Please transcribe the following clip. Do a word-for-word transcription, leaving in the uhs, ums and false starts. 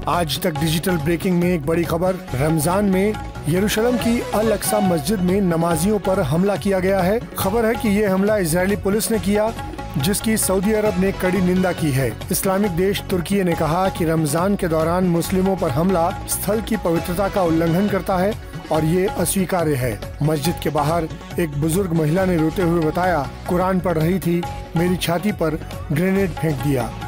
आज तक digital breaking में एक बड़ी खबर। रमजान में यरूशलेम की अल अक्सा मस्जिद में नमाजियों पर हमला किया गया है। खबर है कि ये हमला इजरायली पुलिस ने किया, जिसकी सऊदी अरब ने कड़ी निंदा की है। इस्लामिक देश तुर्की ने कहा कि रमजान के दौरान मुस्लिमों पर हमला स्थल की पवित्रता का उल्लंघन करता है और ये अस्वीकार्य है। मस्जिद के बाहर एक बुजुर्ग महिला ने रोते हुए बताया, कुरान पढ़ रही थी, मेरी छाती पर ग्रेनेड फेंक दिया।